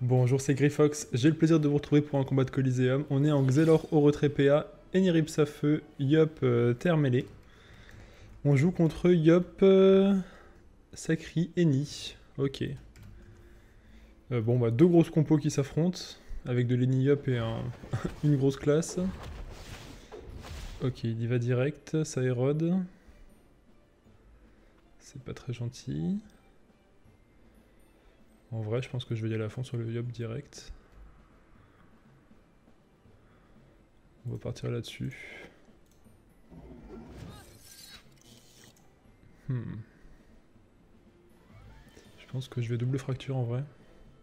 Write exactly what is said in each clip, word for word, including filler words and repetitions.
Bonjour, c'est Grifox. J'ai le plaisir de vous retrouver pour un combat de Coliseum. On est en Xelor au retrait P A, Enirips à feu, Yop euh, terre mêlée. On joue contre Yop euh, Sakri Eni. Ok. Euh, bon, bah deux grosses compos qui s'affrontent, avec de l'Eni Yop et un, une grosse classe. Ok, il y va direct, ça érode. C'est pas très gentil. En vrai, je pense que je vais y aller à fond sur le Yop direct. On va partir là-dessus. Hmm. Je pense que je vais double fracture en vrai.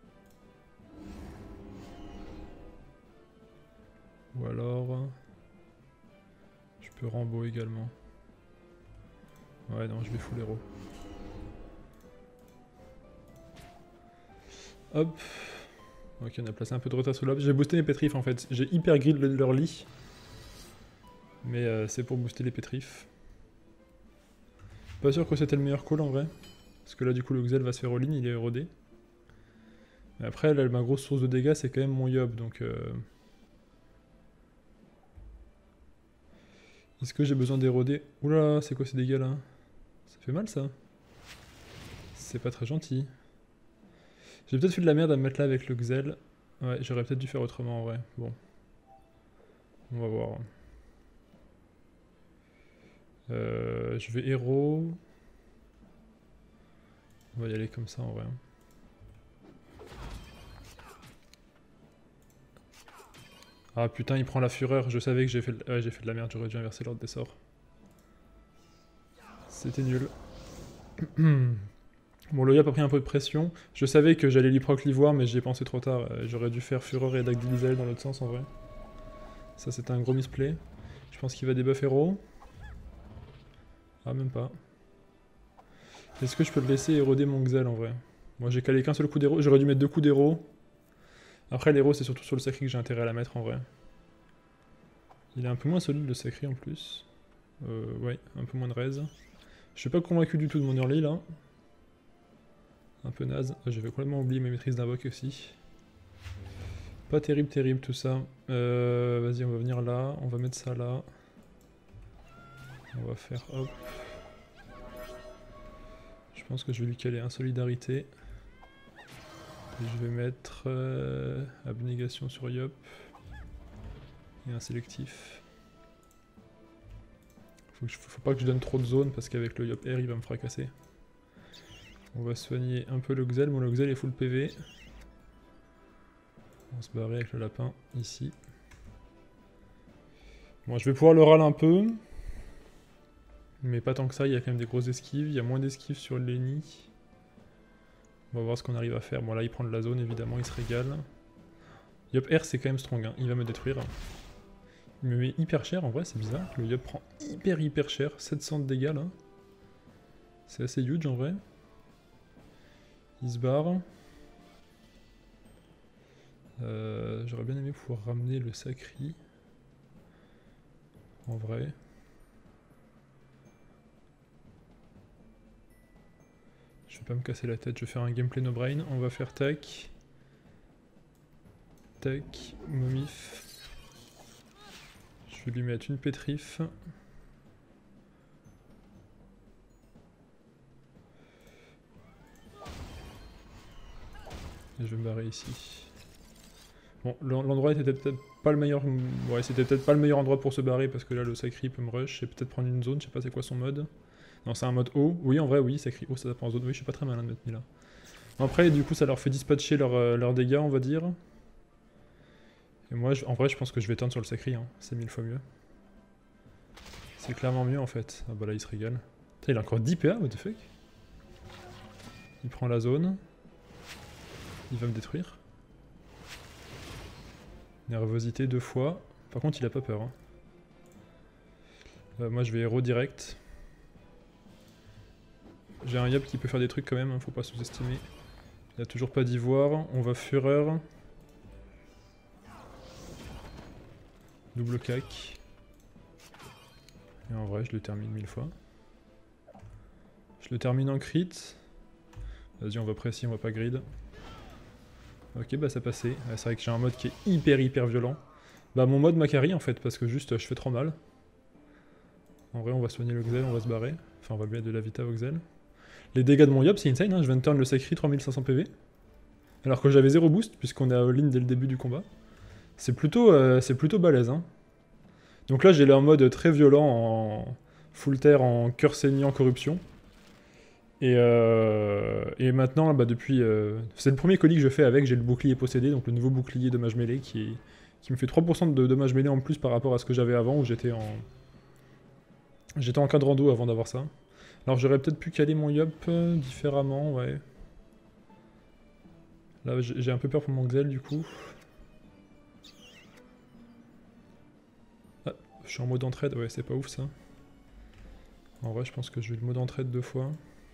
Ou alors... Je peux Rambo également. Ouais, non, je vais full héros. Hop. Ok, on a placé un peu de retard sous l'op. J'ai boosté mes pétrifs en fait. J'ai hyper grid leur lit. Mais euh, c'est pour booster les pétrifs. Pas sûr que c'était le meilleur call en vrai. Parce que là, du coup, le Xel va se faire all-in, il est érodé. Mais après, là, ma grosse source de dégâts, c'est quand même mon Yob. Donc. Euh... Est-ce que j'ai besoin d'éroder? Oula, c'est quoi ces dégâts là? Ça fait mal ça? C'est pas très gentil. J'ai peut-être fait de la merde à me mettre là avec le Xel. Ouais, j'aurais peut-être dû faire autrement en vrai. Bon. On va voir. Euh, je vais héros. On va y aller comme ça en vrai. Ah putain, il prend la fureur. Je savais que j'ai fait, ouais, j'ai fait de la merde. J'aurais dû inverser l'ordre des sorts. C'était nul. Bon, le Yop a pris un peu de pression. Je savais que j'allais lui proc l'ivoire, mais j'y ai pensé trop tard. J'aurais dû faire fureur et Dagdilizael dans l'autre sens en vrai. Ça, c'était un gros misplay. Je pense qu'il va debuff héros. Ah, même pas. Est-ce que je peux le laisser éroder mon Xel en vrai? Moi, j'ai calé qu'un seul coup d'héros. J'aurais dû mettre deux coups d'héros. Après, l'héros, c'est surtout sur le sacré que j'ai intérêt à la mettre en vrai. Il est un peu moins solide le sacré en plus. Euh, ouais, un peu moins de raise. Je suis pas convaincu du tout de mon early là. Un peu naze. J'avais complètement oublié mes maîtrises d'invoque aussi. Pas terrible, terrible tout ça. Euh, Vas-y, on va venir là. On va mettre ça là. On va faire hop. Je pense que je vais lui caler insolidarité. Et je vais mettre euh, abnégation sur Yop. Et un sélectif. Faut, que je, faut pas que je donne trop de zone parce qu'avec le Yop R il va me fracasser. On va soigner un peu le Xel. Mon le Xel est full P V. On va se barrer avec le lapin ici. Bon, je vais pouvoir le râler un peu. Mais pas tant que ça, il y a quand même des grosses esquives. Il y a moins d'esquives sur l'Eni. On va voir ce qu'on arrive à faire. Bon là il prend de la zone évidemment, il se régale. Yop R c'est quand même strong, hein. Il va me détruire. Il me met hyper cher en vrai, c'est bizarre. Le Yop prend hyper hyper cher, sept cents de dégâts là. C'est assez huge en vrai. Il se barre. Euh, J'aurais bien aimé pouvoir ramener le Sakri. En vrai. Je vais pas me casser la tête, je vais faire un gameplay no brain. On va faire tac. Tac, momif. Je vais lui mettre une pétrif. Et je vais me barrer ici. Bon, l'endroit était peut-être pas le meilleur. Ouais, c'était peut-être pas le meilleur endroit pour se barrer parce que là le Sakri peut me rush et peut-être prendre une zone, je sais pas c'est quoi son mode. Non, c'est un mode haut. Oui, en vrai, oui, Sakri haut, ça prend en zone. Oui, je suis pas très malin de m'être mis là. Après, du coup, ça leur fait dispatcher leurs euh, leur dégâts, on va dire. Et moi, je, en vrai, je pense que je vais turn sur le Sakri, hein. C'est mille fois mieux. C'est clairement mieux en fait. Ah bah là, il se régale. Putain, il a encore dix P A, what the fuck? Il prend la zone. Il va me détruire. Nervosité deux fois. Par contre, il a pas peur. Hein. Euh, moi, je vais héros direct. J'ai un Yop qui peut faire des trucs quand même, hein, faut pas sous-estimer. Il a toujours pas d'ivoire. On va fureur. Double cac. Et en vrai, je le termine mille fois. Je le termine en crit. Vas-y, on va précis, on va pas grid. Ok, bah ça passait. Ouais, c'est vrai que j'ai un mode qui est hyper hyper violent. Bah mon mode m'a carry en fait, parce que juste je fais trop mal. En vrai, on va soigner le Xel, on va se barrer. Enfin, on va mettre de la Vita au Xel. Les dégâts de mon Yop, c'est insane, hein. Je viens de turn le Sacri trois mille cinq cents P V. Alors que j'avais zéro boost, puisqu'on est à all-in dès le début du combat. C'est plutôt, euh, c'est plutôt balèze, hein. Donc là, j'ai là un mode très violent en full terre, en cœur saignant corruption. Et, euh, et maintenant, bah depuis... Euh, c'est le premier colis que je fais avec, j'ai le bouclier possédé, donc le nouveau bouclier dommage mêlée qui, est, qui me fait trois pour cent de dommage mêlée en plus par rapport à ce que j'avais avant, où j'étais en... J'étais en cadre rando avant d'avoir ça. Alors j'aurais peut-être pu caler mon Yop euh, différemment, ouais. Là, j'ai un peu peur pour mon Xel, du coup. Ah, je suis en mode entraide, ouais, c'est pas ouf, ça. En vrai, je pense que je vais le mode entraide deux fois.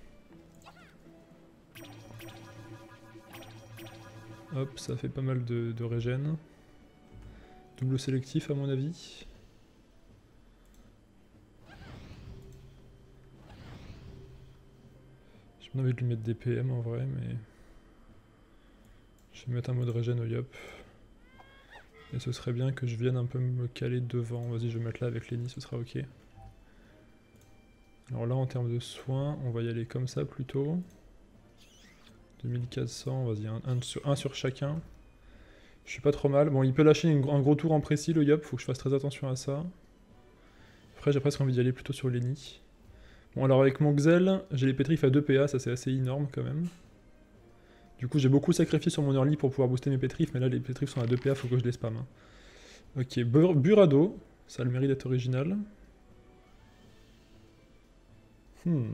Hop, ça fait pas mal de, de régène. Double sélectif, à mon avis. J'ai pas envie de lui mettre des P M, en vrai, mais... Je vais mettre un mode régène au Yop. Et ce serait bien que je vienne un peu me caler devant. Vas-y, je vais mettre là avec Lenny, ce sera ok. Alors là, en termes de soins, on va y aller comme ça plutôt. deux mille quatre cents, vas-y, un, un, sur, un sur chacun. Je suis pas trop mal. Bon, il peut lâcher une, un gros tour en précis, le Yop, faut que je fasse très attention à ça. Après, j'ai presque envie d'y aller plutôt sur Lenny. Bon, alors avec mon Xel, j'ai les pétrifs à deux P A, ça c'est assez énorme quand même. Du coup, j'ai beaucoup sacrifié sur mon early pour pouvoir booster mes pétrifs, mais là, les pétrifs sont à deux P A, faut que je les spam. Hein. Ok, Bur Burado, ça a le mérite d'être original. Hmm.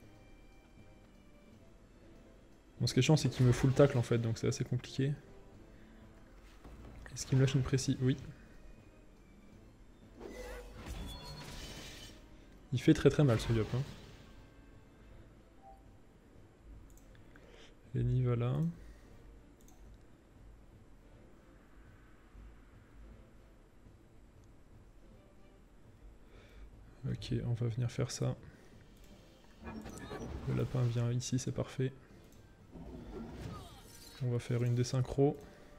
Bon, ce qui est chiant, c'est qu'il me full tacle en fait, donc c'est assez compliqué. Est-ce qu'il me lâche une précis? Oui. Il fait très très mal ce Yop. Hein. Lenny va là. Ok, on va venir faire ça. Le lapin vient ici, c'est parfait. On va faire une des synchros.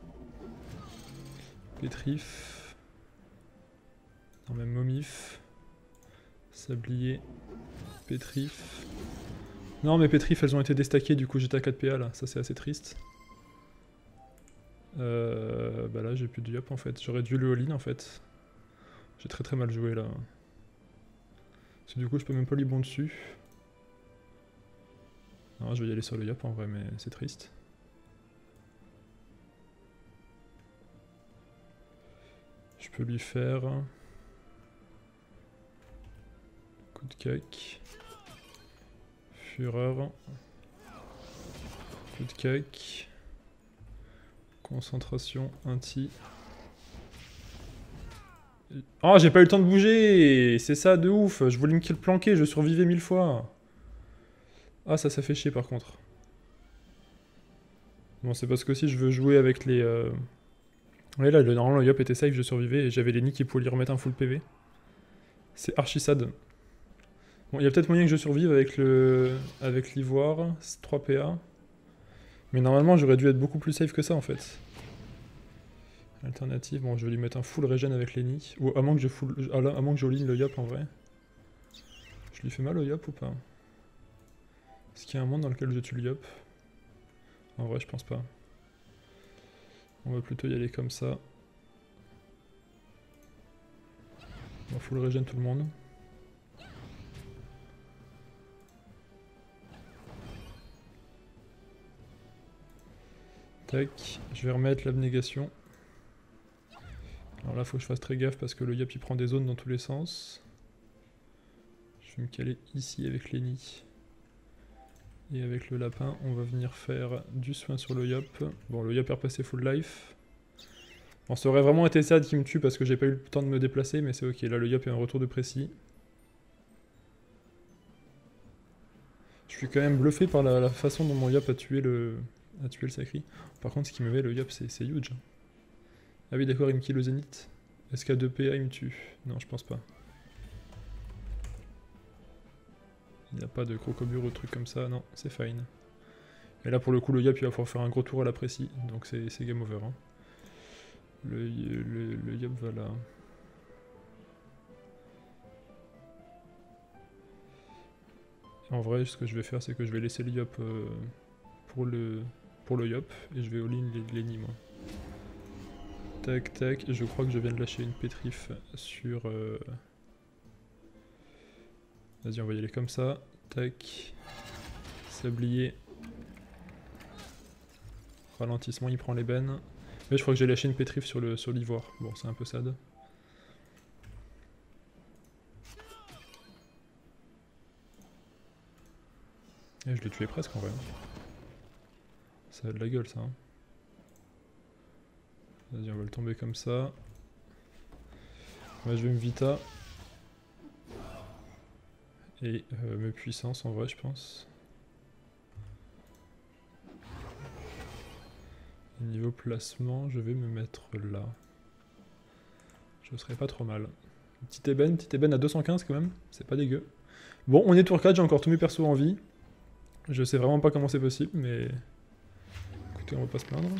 Pétrif. Non, même momif. Sablier. Pétrif. Non, mes pétrifs, elles ont été déstackées, du coup j'étais à quatre P A là. Ça, c'est assez triste. Euh, bah là, j'ai plus de Yop en fait. J'aurais dû le all-in en fait. J'ai très très mal joué là. Parce que du coup, je peux même pas lui bon dessus. Non, je vais y aller sur le Yop en vrai, mais c'est triste. Je peux lui faire... Coup de cac. Fureur. Coup de cac. Concentration, inti. Oh, j'ai pas eu le temps de bouger. C'est ça, de ouf. Je voulais me kill planquer, je survivais mille fois. Ah, ça, ça fait chier par contre. Bon, c'est parce que si je veux jouer avec les... Euh... Ouais, là, le, normalement, le Yop était safe, je survivais, et j'avais les nids qui pouvaient lui remettre un full P V. C'est archi sad. Bon, il y a peut-être moyen que je survive avec le... avec l'ivoire, trois P A. Mais normalement, j'aurais dû être beaucoup plus safe que ça, en fait. Alternative, bon, je vais lui mettre un full régène avec Lenny. Ou à moins que je full... à moins que je all-in le Yop, en vrai. Je lui fais mal au Yop ou pas? Est-ce qu'il y a un monde dans lequel je tue le Yop? En vrai, je pense pas. On va plutôt y aller comme ça. On va full régène tout le monde. Tac, je vais remettre l'abnégation. Alors là, faut que je fasse très gaffe parce que le Yop il prend des zones dans tous les sens. Je vais me caler ici avec Lenny. Et avec le lapin, on va venir faire du soin sur le Yop. Bon, le Yop est repassé full life. Bon, ça aurait vraiment été sad qui me tue parce que j'ai pas eu le temps de me déplacer, mais c'est ok. Là, le Yop est un retour de précis. Je suis quand même bluffé par la, la façon dont mon Yop a tué le, a tué le Sacri. Par contre, ce qui me met le Yop, c'est huge. Ah oui, d'accord, il me kill le Zénith. Est-ce qu'à deux P A, il me tue? Non, je pense pas. Il n'y a pas de crocobure ou de truc comme ça, non, c'est fine. Et là pour le coup le Yop il va pouvoir faire un gros tour à la précis, donc c'est game over. Hein. Le, le, le Yop va là. En vrai ce que je vais faire c'est que je vais laisser le Yop euh, pour, le, pour le Yop et je vais all-in Lenny moi. Tac tac, je crois que je viens de lâcher une pétrif sur... Euh... Vas-y on va y aller comme ça. Tac. Sablier. Ralentissement, il prend l'ébène. Mais je crois que j'ai lâché une pétrif sur le sur l'ivoire. Bon, c'est un peu sad. Et je l'ai tué presque en vrai. Ça a de la gueule ça. Hein. Vas-y, on va le tomber comme ça. Ouais, je vais me vita. Et euh, me puissance en vrai, je pense. Niveau placement, je vais me mettre là. Je serais pas trop mal. Petite ébène, petite ébène à deux cent quinze quand même, c'est pas dégueu. Bon, on est tour quatre, j'ai encore tous mes persos en vie. Je sais vraiment pas comment c'est possible, mais... Écoutez, on va pas se plaindre.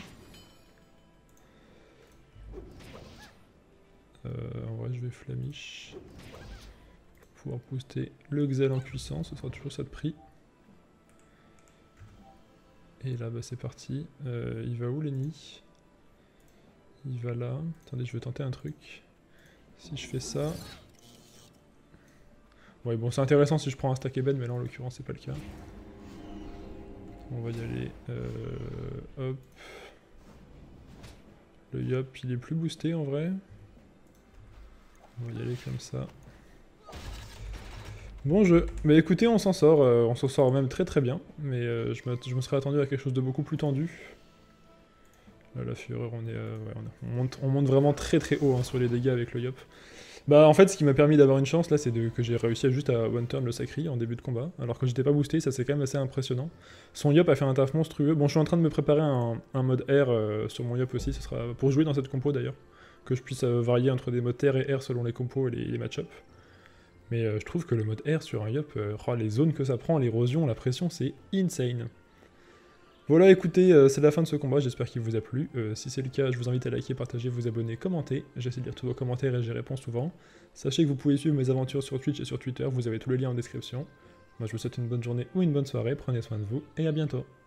Euh, en vrai, je vais flamiche. Pour pouvoir booster le Xel en puissance, ce sera toujours ça de prix. Et là, bah, c'est parti. Euh, il va où, Lenny? Il va là. Attendez, je vais tenter un truc. Si je fais ça... Ouais, bon, c'est intéressant si je prends un stack ébène, mais là, en l'occurrence, c'est pas le cas. On va y aller. Euh, hop. Le Yop, il est plus boosté, en vrai. On va y aller comme ça. Bon jeu. Mais écoutez, on s'en sort. Euh, on s'en sort même très très bien. Mais euh, je, me, je me serais attendu à quelque chose de beaucoup plus tendu. Là, la fureur, on est, euh, ouais, on, on, monte, on monte vraiment très très haut hein, sur les dégâts avec le Yop. Bah en fait, ce qui m'a permis d'avoir une chance là, c'est que j'ai réussi à juste à one turn le Sacri en début de combat. Alors que j'étais pas boosté, ça c'est quand même assez impressionnant. Son Yop a fait un taf monstrueux. Bon, je suis en train de me préparer un, un mode R euh, sur mon Yop aussi. Ce sera pour jouer dans cette compo d'ailleurs. Que je puisse euh, varier entre des modes terre et air selon les compos et les, les match-up. Mais euh, je trouve que le mode air sur un Yop, euh, oh, les zones que ça prend, l'érosion, la pression, c'est insane. Voilà, écoutez, euh, c'est la fin de ce combat, j'espère qu'il vous a plu. Euh, si c'est le cas, je vous invite à liker, partager, vous abonner, commenter. J'essaie de lire tous vos commentaires et j'y réponds souvent. Sachez que vous pouvez suivre mes aventures sur Twitch et sur Twitter, vous avez tous les liens en description. Moi je vous souhaite une bonne journée ou une bonne soirée, prenez soin de vous et à bientôt.